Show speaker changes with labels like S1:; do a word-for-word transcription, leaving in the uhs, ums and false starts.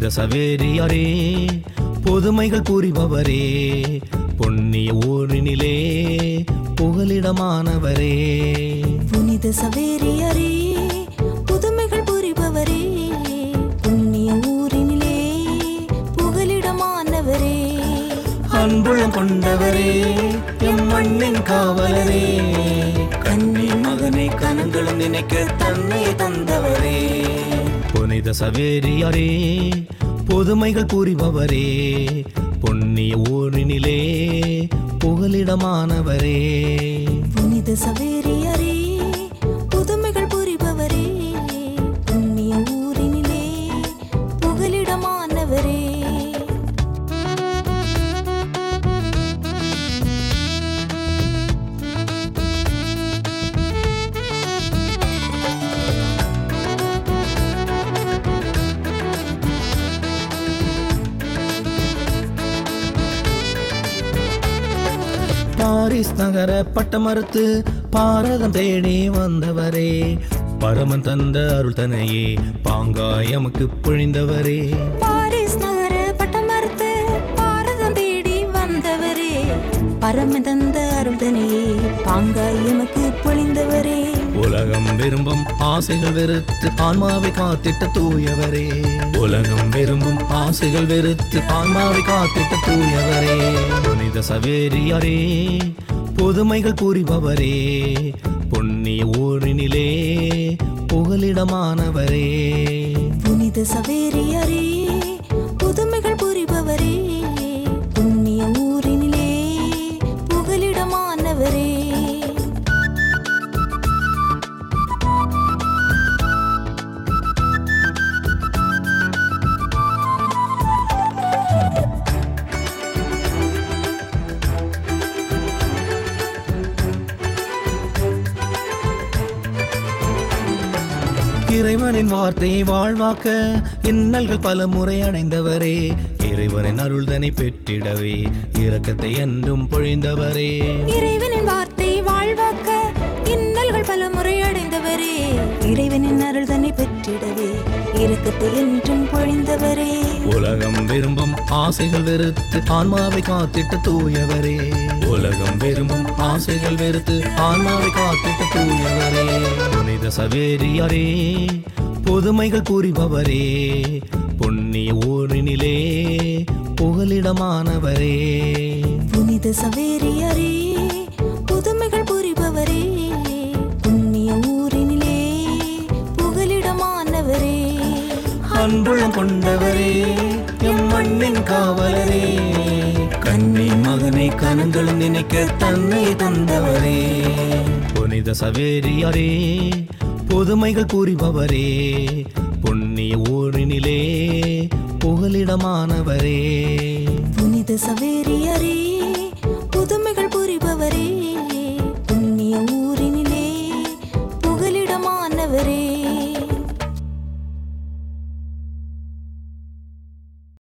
S1: புனித சவேரியாரே புதுமைகள் புரிபவரே பொன்னிய ஊரினிலே புகலிடமானவரே.
S2: புனித சவேரியாரே புதுமைகள் புரிபவரே புண்ணிய ஊரினிலே புகலிடமானவரே.
S1: அன்புள்ளம் கொண்டவரே எம் மண்ணின் காவலரே கன்னி மகனை கனங்களும் நினைக்க தன்னை தந்தவரே. புனித சவேரியாரே புதுமைகள் புரிபவரே பொன்னிய ஊரினிலே புகலிடமானவரே.
S2: புனித சவேரியாரே புதுமைகள் புரிபவரே புண்ணிய ஊரினிலே புகலிடமானவரே.
S1: பாரிஸ் நகர பட்டமறுத்து பாரதம் தேடி வந்தவரே பரமன் தந்த அருள் தனையே பாங்காயமுக்கு பொழிந்தவரே.
S2: பாரிஸ் நகர பட்டமறுத்து பாரதம் தேடி வந்தவரே பரமன் தந்த அருள் தனையே பாங்காயமுக்கு பொழிந்தவரே.
S1: உலகம் விரும்பும் ஆசைகள் வெறுத்து ஆன்மாவை காத்திட்ட தூயவரே. உலகம் விரும்பும் ஆசைகள் வெறுத்து ஆன்மாவை காத்திட்ட தூயவரே. புனித சவேரியாரே புதுமைகள் புரிபவரே பொன்னிய ஊரினிலே புகலிடமானவரே.
S2: புனித சவேரியாரே புதுமைகள் புரிபவரே புண்ணிய ஊரினிலே புகலிடமானவரே.
S1: இறைவனின் வார்த்தையை வாழ்வாக்க இன்னல்கள் பல முறை அடைந்தவரே இறைவனின் அருள்தனை பெற்றிடவே இரக்கத்தை என்றும் பொழிந்தவரே.
S2: இறைவனின் வார்த்தை வாழ்வாக்க இன்னல்கள் பல முறை அடைந்தவரே இறைவனின் அருள்தனை பெற்றிடவே இரக்கத்தை என்றும் பொழிந்தவரே.
S1: உலகம் விரும்பும் ஆசைகள் வெறுத்து ஆன்மாவை காத்திட்ட தூயவரே. உலகம் விரும்பும் ஆசைகள் வெறுத்து ஆன்மாவை காத்திட்ட தூயவரே. புனித சவேரியாரே புதுமைகள் புரிபவரே பொன்னிய ஊரினிலே புகலிடமானவரே.
S2: புனித சவேரியாரே புதுமைகள் புரிபவரே புண்ணிய ஊரினிலே புகலிடமானவரே.
S1: அன்புள்ளம் கொண்டவரே எம் மண்ணின் காவலரே கன்னி மகனை கனங்களும் நினைக்க தன்னை தந்தவரே. புனித சவேரியாரே புதுமைகள் புரிபவரே பொன்னிய ஊரினிலே புகலிடமானவரே.
S2: புனித சவேரியாரே